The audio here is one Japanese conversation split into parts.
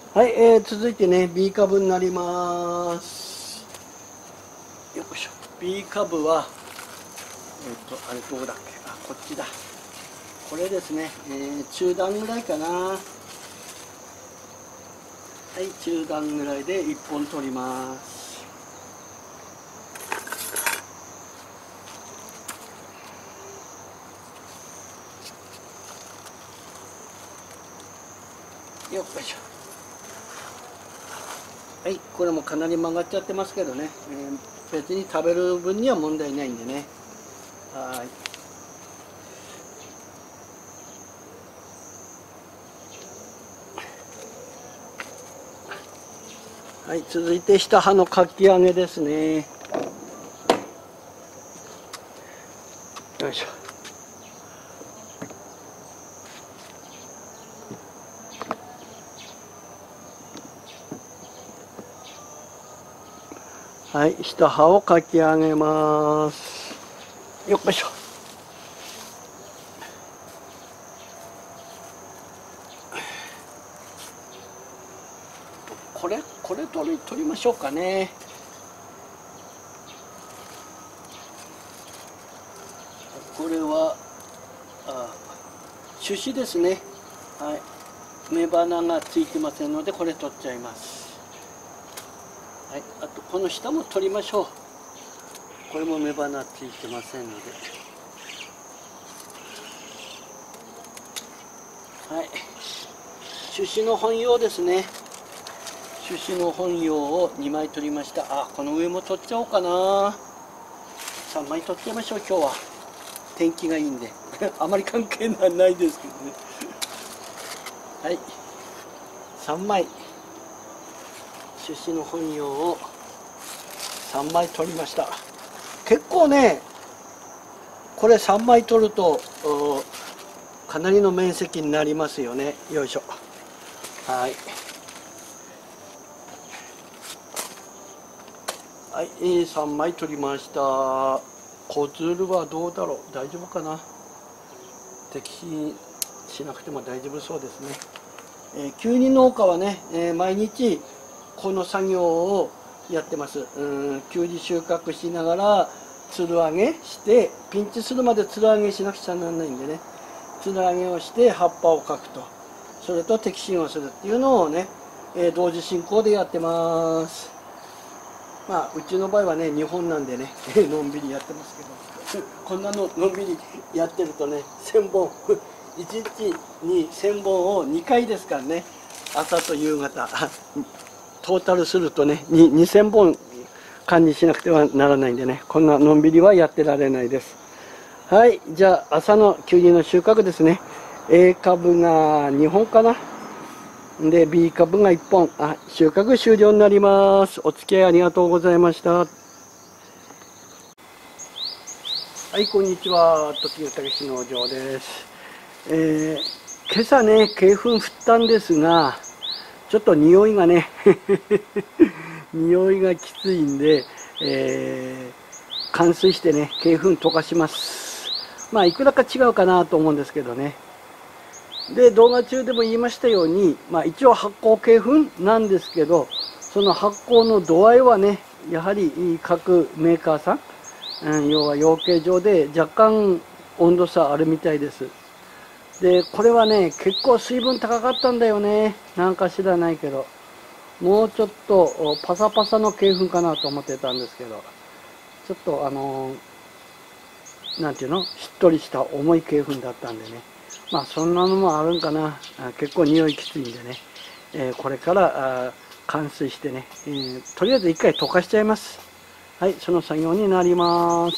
はい、続いてね B 株になります。よいしょ。 B 株はあれどこだっけ、あ、こっちだ。これですね、中段ぐらいかな。はい、中段ぐらいで1本取ります。よいしょ。はい、これもかなり曲がっちゃってますけどね、別に食べる分には問題ないんでね。はい、はい、続いて下葉のかき揚げですね。よいしょ。はい、下葉をかき上げます。よいしょ。これ取りましょうかね。これは種子ですね。はい、雌花がついてませんのでこれ取っちゃいます。はい、あとこの下も取りましょう。これも雌花ついてませんので。はい、種子の本葉ですね。種子の本葉を2枚取りました。あ、この上も取っちゃおうかな。3枚取っちゃいましょう。今日は天気がいいんであまり関係ないですけどね。はい、3枚種子の本葉を3枚取りました。結構ね、これ3枚取るとかなりの面積になりますよね。よいしょ。はい、はい、3枚取りました。小鶴はどうだろう、大丈夫かな。摘心しなくても大丈夫そうですね。きゅうり農家はね、毎日この作業をやってます。きゅうり収穫しながらつる上げして、ピンチするまでつる上げしなくちゃならないんでね、つる上げをして葉っぱをかくと、それと摘心をするっていうのをね、同時進行でやってます。まあうちの場合はね日本なんでねのんびりやってますけどこんなののんびりやってるとね1000本1日に1000本を2回ですからね、朝と夕方トータルするとね2000本管理しなくてはならないんでね、こんなのんびりはやってられないです。はい、じゃあ朝のきゅうりの収穫ですね。A 株が2本かな。で B 株が1本。収穫終了になります。お付き合いありがとうございました。はい、こんにちは。時生武史農場です。今朝ね鶏粉振ったんですが、ちょっと匂いがね匂いがきついんで、換水してね鶏粉溶かします。まあいくらか違うかなと思うんですけどね。で動画中でも言いましたように、一応発酵鶏粉なんですけど、その発酵の度合いはねやはり各メーカーさん、要は養鶏場で若干温度差あるみたいです。でこれはね結構水分高かったんだよね。なんか知らないけど、もうちょっとパサパサの鶏粉かなと思ってたんですけど、ちょっとなんていうの、しっとりした重い鶏粉だったんでね、まあそんなのもあるんかな。結構匂いきついんでね、これから換水してね、とりあえず一回溶かしちゃいます。はい、その作業になります。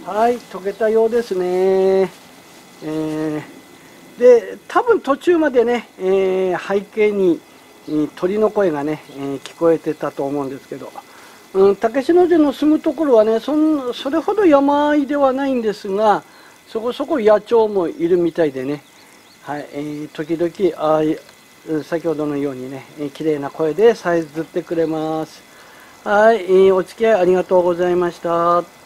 はい、溶けたようですね。で、多分途中までね、背景に鳥の声がね、聞こえてたと思うんですけど、竹篠寺の住むところはね、それほど山あいではないんですが、そこそこ野鳥もいるみたいでね、はい、時々先ほどのようにね、綺麗な声でさえずってくれます。はい、お付き合いありがとうございました。